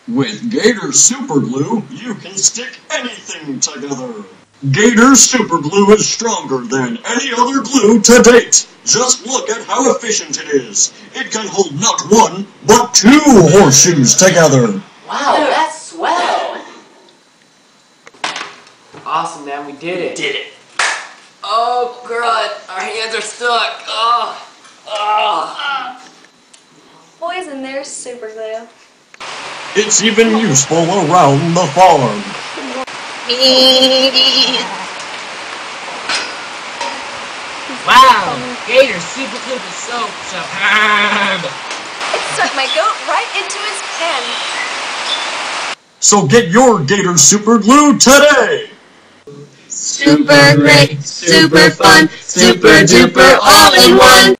With Gator Superglue, you can stick anything together. Gator Superglue is stronger than any other glue to date. Just look at how efficient it is. It can hold not one, but 2 horseshoes together. Wow, that's swell. Awesome, man, we did it. Did it. Oh, God, our hands are stuck. Boys, and there's Superglue. It's even useful around the farm. Wow, Gator Superglue is so superb. It stuck my goat right into his pen. So get your Gator Superglue today! Super great, super fun, super duper all in one.